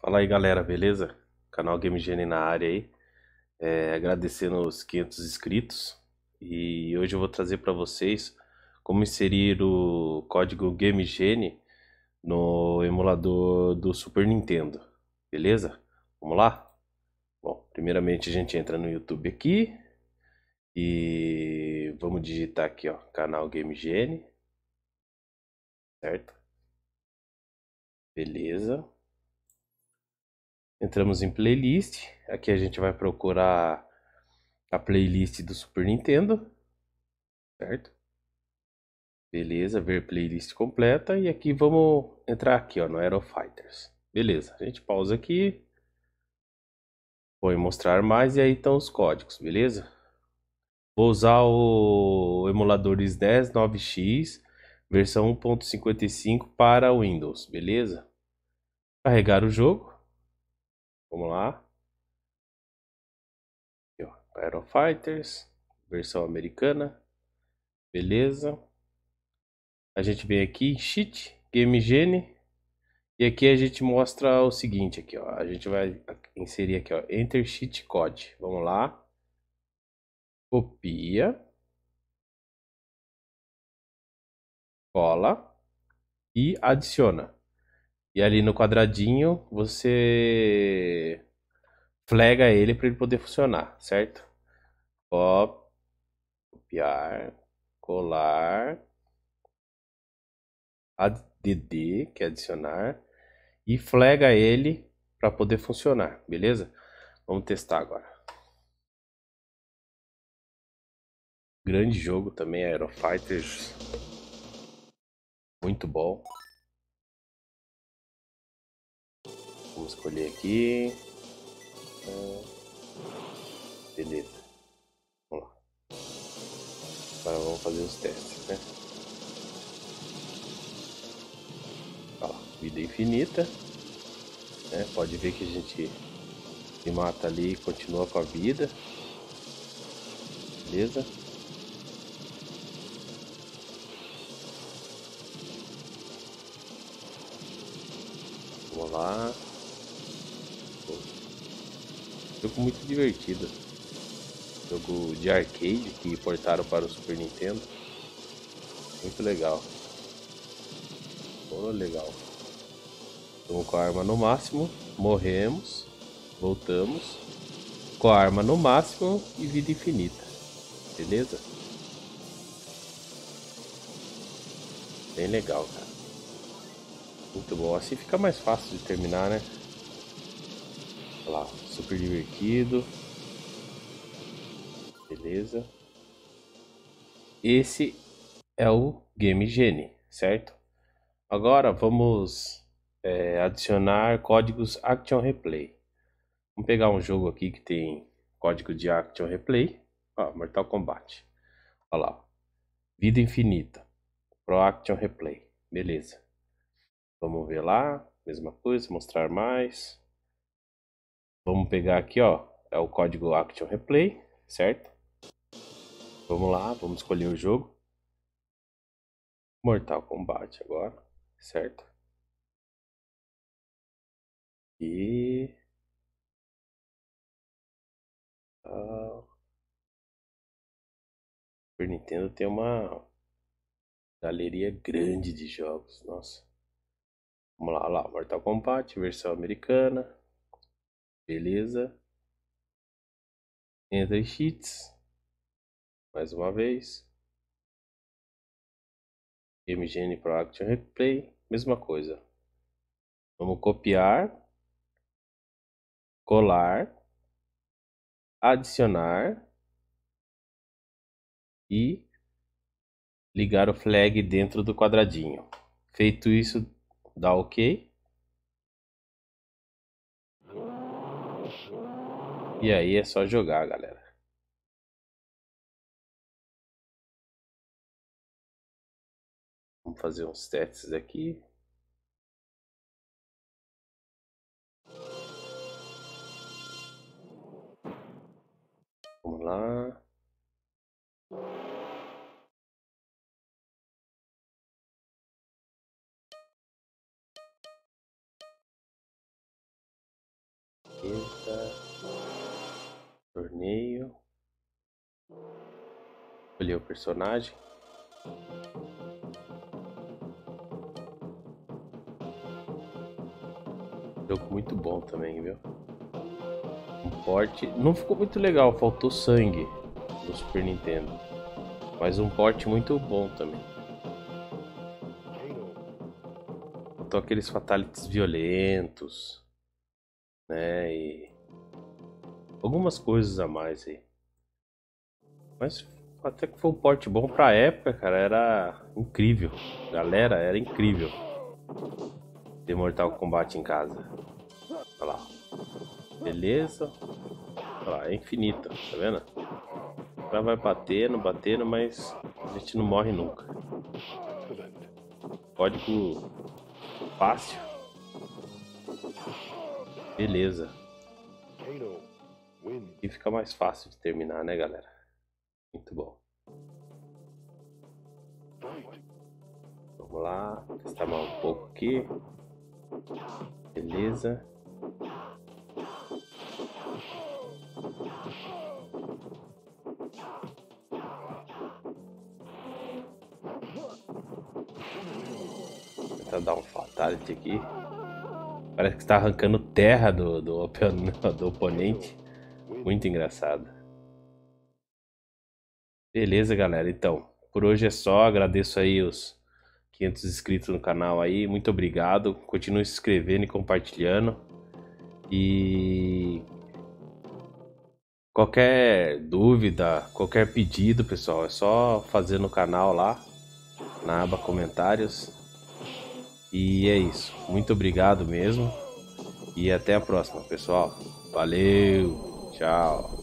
Fala aí galera, beleza? Canal GameGene na área aí. Agradecendo os 500 inscritos. E hoje eu vou trazer para vocês como inserir o código GameGene no emulador do Super Nintendo. Beleza? Vamos lá? Bom, primeiramente a gente entra no YouTube aqui e vamos digitar aqui, ó, canal GameGene, certo? Beleza. Entramos em playlist. Aqui a gente vai procurar a playlist do Super Nintendo, certo? Beleza, ver playlist completa e aqui vamos entrar aqui, ó, no Aero Fighters. Beleza, a gente pausa aqui, põe mostrar mais e aí estão os códigos, beleza? Vou usar o emulador SNES 9X versão 1.55 para Windows, beleza? Carregar o jogo, vamos lá. Aqui, ó, Aero Fighters, versão americana, beleza? A gente vem aqui em Cheat, Game Genie. E aqui a gente mostra o seguinte aqui, ó. A gente vai inserir aqui, ó, Enter Cheat Code. Vamos lá. Copia, cola e adiciona. E ali no quadradinho você flega ele para ele poder funcionar, certo? Copiar, colar, add, que é adicionar, e flega ele para poder funcionar, beleza? Vamos testar agora. Grande jogo também, Aero Fighters, muito bom. Vamos escolher aqui. Beleza. Vamos lá. Agora vamos fazer os testes, né? Olha lá, vida infinita. Né? Pode ver que a gente se mata ali e continua com a vida. Beleza? Vamos lá. Jogo muito divertido. Jogo de arcade que portaram para o Super Nintendo. Muito legal. Oh, legal. Estamos com a arma no máximo. Morremos. Voltamos. Com a arma no máximo e vida infinita. Beleza? Bem legal, cara. Muito bom. Assim fica mais fácil de terminar, né? Olha lá, super divertido. Beleza. Esse é o Game Genie, certo? Agora vamos adicionar códigos Action Replay. Vamos pegar um jogo aqui que tem código de Action Replay. Ó, Mortal Kombat. Olha lá. Vida Infinita. Pro Action Replay. Beleza. Vamos ver lá. Mesma coisa, mostrar mais. Vamos pegar aqui, ó. É o código Action Replay, certo? Vamos lá, vamos escolher o jogo. Mortal Kombat agora, certo? E Super Nintendo tem uma galeria grande de jogos, nossa. Vamos lá, lá, Mortal Kombat, versão americana. Beleza. Enter Cheats. Mais uma vez. MGN Pro Action Replay. Mesma coisa. Vamos copiar. Colar. Adicionar. E ligar o flag dentro do quadradinho. Feito isso, dá OK. E aí é só jogar, galera. Vamos fazer uns testes aqui. Vamos lá. Torneio. Escolher o personagem. Jogo muito bom também, viu? Um porte. Não ficou muito legal, faltou sangue do Super Nintendo. Mas um porte muito bom também. Faltou aqueles fatalities violentos, né? E algumas coisas a mais aí. Mas até que foi um porte bom pra época, cara. Era incrível. Galera, era incrível ter Mortal Kombat em casa. Olha lá. Beleza. Olha lá, é infinito, tá vendo? O cara vai batendo, mas a gente não morre nunca. Código fácil. Beleza. E fica mais fácil de terminar, né, galera? Muito bom. Vamos lá, testar mais um pouco aqui. Beleza. Vou tentar dar um fatality aqui. Parece que está arrancando terra do oponente. Muito engraçado. Beleza, galera. Então, por hoje é só. Agradeço aí os 500 inscritos no canal aí. Muito obrigado. Continue se inscrevendo e compartilhando. E qualquer dúvida, qualquer pedido, pessoal, é só fazer no canal lá, na aba comentários. E é isso. Muito obrigado mesmo. E até a próxima, pessoal. Valeu. Tchau.